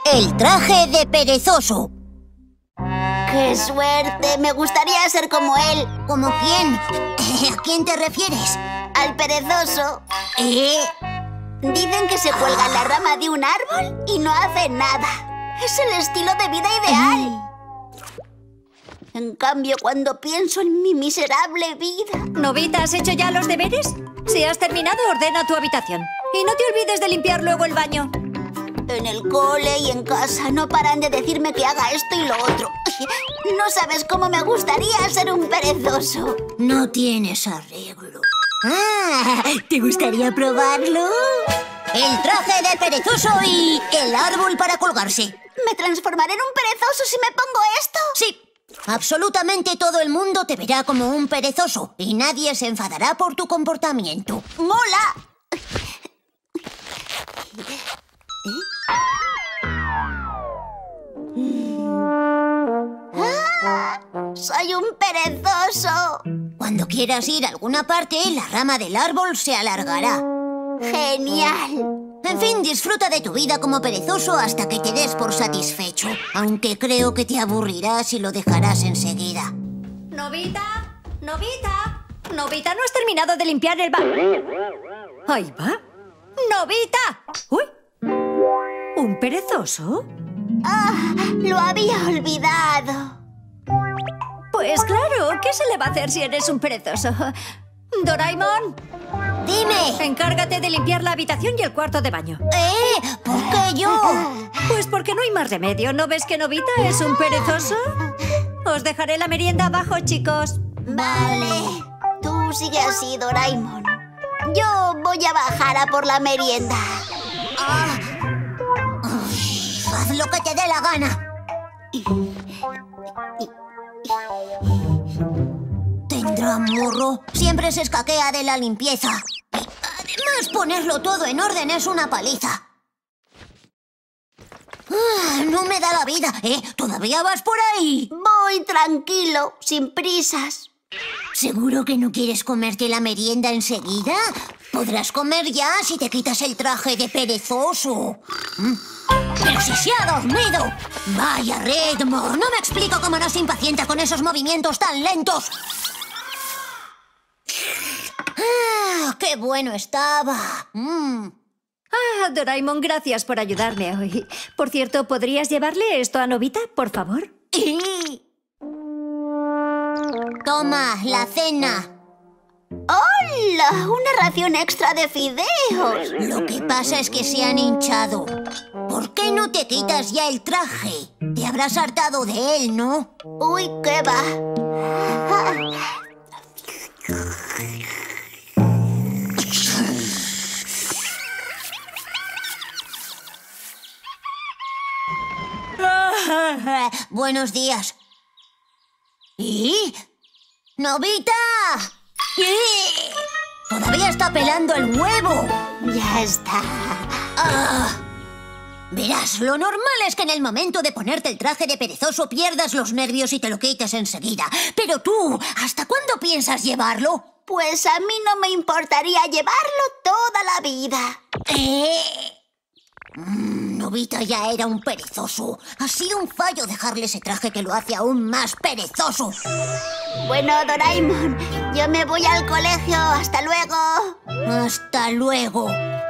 El traje de perezoso. ¡Qué suerte! Me gustaría ser como él. ¿Como quién? ¿A quién te refieres? Al perezoso. Dicen que se cuelga en la rama de un árbol y no hace nada. Es el estilo de vida ideal. En cambio, cuando pienso en mi miserable vida... Novita, ¿has hecho ya los deberes? Si has terminado, ordena tu habitación. Y no te olvides de limpiar luego el baño. En el cole y en casa no paran de decirme que haga esto y lo otro. No sabes cómo me gustaría ser un perezoso. No tienes arreglo. ¿Te gustaría probarlo? El traje de perezoso y el árbol para colgarse. ¿Me transformaré en un perezoso si me pongo esto? Sí. Absolutamente todo el mundo te verá como un perezoso y nadie se enfadará por tu comportamiento. ¡Mola! ¡Soy un perezoso! Cuando quieras ir a alguna parte, la rama del árbol se alargará. ¡Genial! En fin, disfruta de tu vida como perezoso hasta que te des por satisfecho. Aunque creo que te aburrirás y lo dejarás enseguida. ¡Novita! ¡Novita! ¡Novita, no has terminado de limpiar el baño! ¡Ahí va! ¡Novita! ¡Uy! ¿Un perezoso? ¡Ah! Lo había olvidado. Pues claro, ¿qué se le va a hacer si eres un perezoso? ¡Doraemon! ¡Dime! Encárgate de limpiar la habitación y el cuarto de baño. ¿Por qué yo? Pues porque no hay más remedio. ¿No ves que Novita es un perezoso? Os dejaré la merienda abajo, chicos. Vale. Tú sigue así, Doraemon. Yo voy a bajar a por la merienda. Haz lo que te dé la gana. Tendrá morro. Siempre se escaquea de la limpieza. Además, ponerlo todo en orden es una paliza. No me da la vida, ¿eh? ¿Todavía vas por ahí? Voy tranquilo, sin prisas. ¿Seguro que no quieres comerte la merienda enseguida? Podrás comer ya si te quitas el traje de perezoso. ¡Pero si se ha dormido! ¡Vaya ritmo! No me explico cómo no se impacienta con esos movimientos tan lentos. ¡Qué bueno estaba! Doraemon, gracias por ayudarme hoy. Por cierto, ¿podrías llevarle esto a Novita, por favor? Toma, la cena. ¡Hola! Una ración extra de fideos. Lo que pasa es que se han hinchado. ¿Por qué no te quitas ya el traje? Te habrás hartado de él, ¿no? Uy, ¿qué va? Buenos días. ¿Y? ¡Novita! Todavía está pelando el huevo. Ya está. Verás, lo normal es que en el momento de ponerte el traje de perezoso pierdas los nervios y te lo quites enseguida. Pero tú, ¿hasta cuándo piensas llevarlo? Pues a mí no me importaría llevarlo toda la vida. Novita ya era un perezoso. Ha sido un fallo dejarle ese traje que lo hace aún más perezoso. Bueno, Doraemon, yo me voy al colegio. ¡Hasta luego! ¡Hasta luego!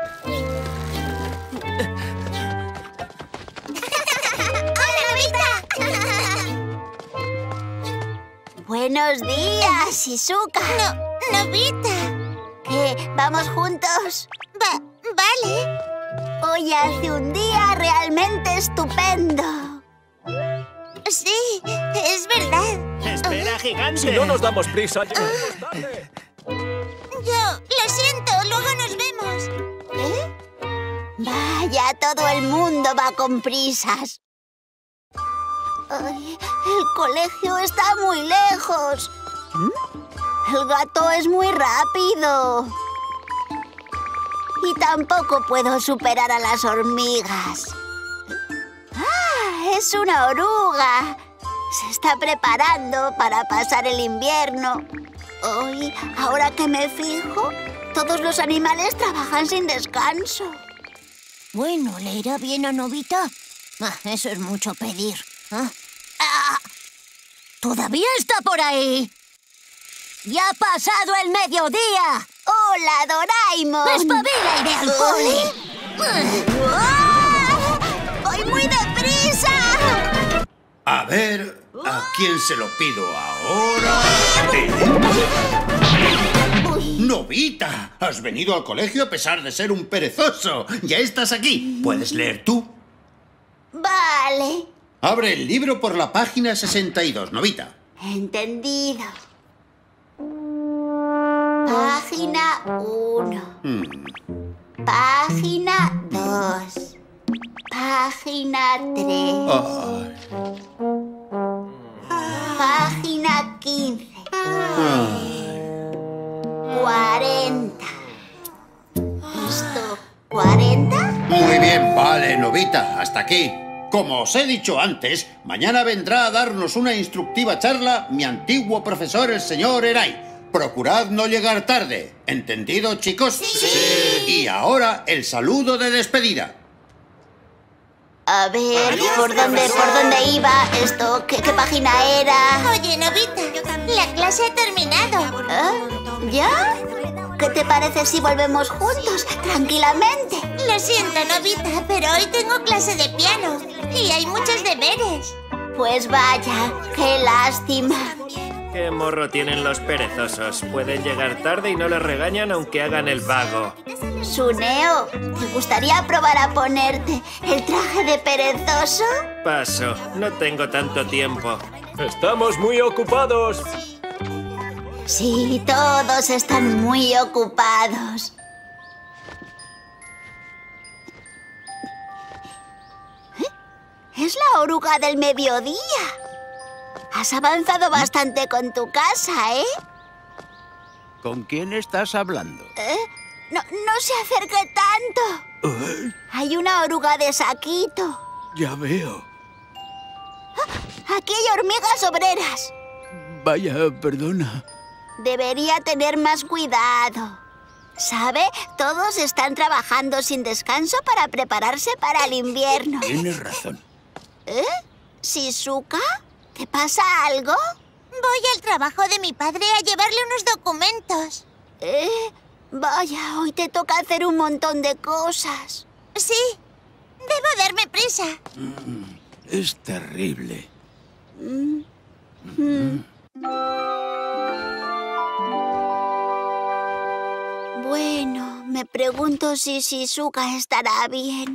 Buenos días, Shizuka. Novita. ¿Qué? ¿Vamos juntos? Vale. Hoy hace un día realmente estupendo. Sí, es verdad. ¡Espera, gigante! Si no nos damos prisa, llegaremos tarde. Lo siento, luego nos vemos. Vaya, todo el mundo va con prisas. Ay, el colegio está muy lejos. El gato es muy rápido. Y tampoco puedo superar a las hormigas. ¡Ah! Es una oruga. Se está preparando para pasar el invierno. Hoy, ahora que me fijo, todos los animales trabajan sin descanso. Bueno, ¿le irá bien a Novita? Eso es mucho pedir. ¿Todavía está por ahí? ¡Ya ha pasado el mediodía! ¡Hola, Doraemon! ¡Espabila y ve al cole! ¡Voy muy deprisa! A ver, ¿a quién se lo pido ahora? ¡Novita! Has venido al colegio a pesar de ser un perezoso. Ya estás aquí. ¿Puedes leer tú? Vale. Abre el libro por la página 62, Novita. Entendido. Página 1. Página 2. Página 3. Página 15. 40. ¿Esto 40? Muy bien, vale, Novita, hasta aquí. Como os he dicho antes, mañana vendrá a darnos una instructiva charla mi antiguo profesor, el señor Eray. Procurad no llegar tarde. ¿Entendido, chicos? Sí. Y ahora el saludo de despedida. A ver, ¿por dónde iba esto? ¿Qué página era? Oye, Novita, la clase ha terminado. ¿Ya? ¿Qué te parece si volvemos juntos, tranquilamente? Lo siento, Novita, pero hoy tengo clase de piano y hay muchos deberes. Pues vaya, qué lástima. ¿Qué morro tienen los perezosos? Pueden llegar tarde y no les regañan aunque hagan el vago. Suneo, ¿te gustaría probar a ponerte el traje de perezoso? Paso, no tengo tanto tiempo. Estamos muy ocupados. Sí, todos están muy ocupados. Es la oruga del mediodía. Has avanzado bastante con tu casa, ¿eh? ¿Con quién estás hablando? No se acerque tanto. Hay una oruga de saquito. Ya veo. Aquí hay hormigas obreras. Vaya, perdona. Debería tener más cuidado. ¿Sabe? Todos están trabajando sin descanso para prepararse para el invierno. Tienes razón. ¿Shizuka? ¿Te pasa algo? Voy al trabajo de mi padre a llevarle unos documentos. Vaya, hoy te toca hacer un montón de cosas. Sí, debo darme prisa. Es terrible. Bueno, me pregunto si Shizuka estará bien.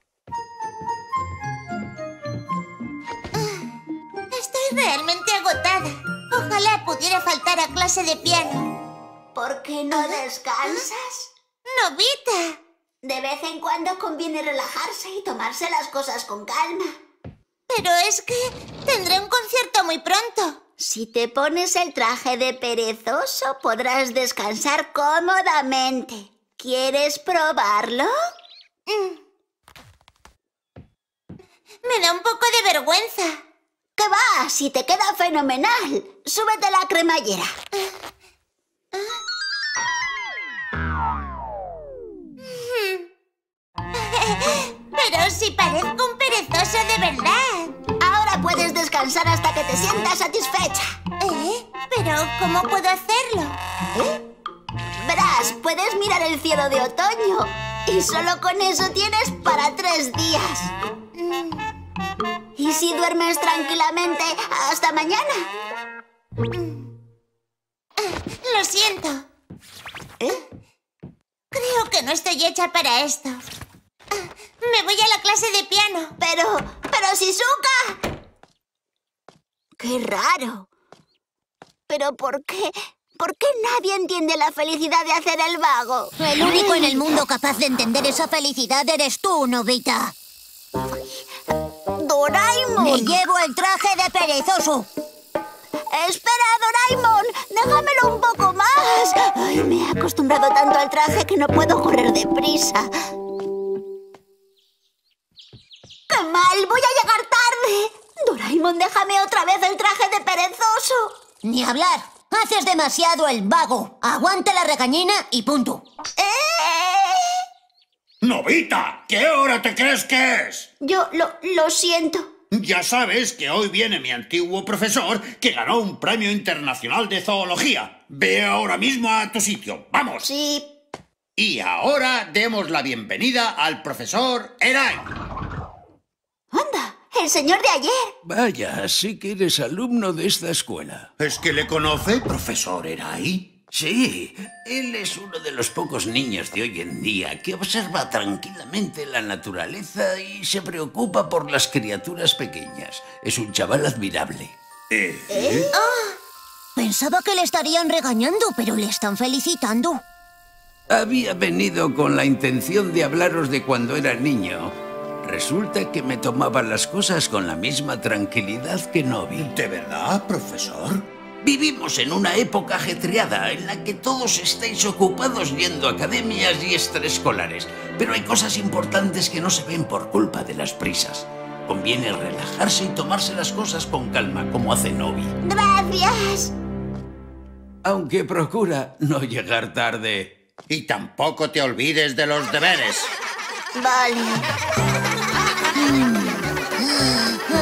Estoy realmente agotada. Ojalá pudiera faltar a clase de piano. ¿Por qué no descansas? ¡Novita! De vez en cuando conviene relajarse y tomarse las cosas con calma. Pero es que tendré un concierto muy pronto. Si te pones el traje de perezoso, podrás descansar cómodamente. ¿Quieres probarlo? Me da un poco de vergüenza. ¿Qué va? Si te queda fenomenal. Súbete la cremallera. Pero si parezco un perezoso de verdad. Ahora puedes descansar hasta que te sientas satisfecha. ¿Pero cómo puedo hacerlo? Verás, puedes mirar el cielo de otoño. Y solo con eso tienes para 3 días. ¿Y si duermes tranquilamente hasta mañana? Lo siento. Creo que no estoy hecha para esto. Me voy a la clase de piano. Pero Shizuka. ¡Qué raro! ¿Pero por qué? ¿Por qué nadie entiende la felicidad de hacer el vago? El único en el mundo capaz de entender esa felicidad eres tú, Novita. ¡Doraemon! ¡Me llevo el traje de perezoso! ¡Espera, Doraemon! ¡Déjamelo un poco más! Ay, me he acostumbrado tanto al traje que no puedo correr deprisa. ¡Qué mal! ¡Voy a llegar tarde! Doraemon, déjame otra vez el traje de perezoso. Ni hablar. Haces demasiado el vago. Aguanta la regañina y punto. ¡Novita! ¿Qué hora te crees que es? Yo lo siento. Ya sabes que hoy viene mi antiguo profesor que ganó un premio internacional de zoología. Ve ahora mismo a tu sitio. ¡Vamos! Sí. Y ahora demos la bienvenida al profesor Eray. ¡Anda! ¡El señor de ayer! Vaya, sí que eres alumno de esta escuela. ¿Es que le conoce, profesor Eray? Sí, él es uno de los pocos niños de hoy en día que observa tranquilamente la naturaleza y se preocupa por las criaturas pequeñas. Es un chaval admirable. Pensaba que le estarían regañando, pero le están felicitando. Había venido con la intención de hablaros de cuando era niño. Resulta que me tomaba las cosas con la misma tranquilidad que Nobi. ¿De verdad, profesor? Vivimos en una época ajetreada en la que todos estáis ocupados yendo a academias y extraescolares. Pero hay cosas importantes que no se ven por culpa de las prisas. Conviene relajarse y tomarse las cosas con calma, como hace Nobi. ¡Gracias! Aunque procura no llegar tarde. Y tampoco te olvides de los deberes. Vale.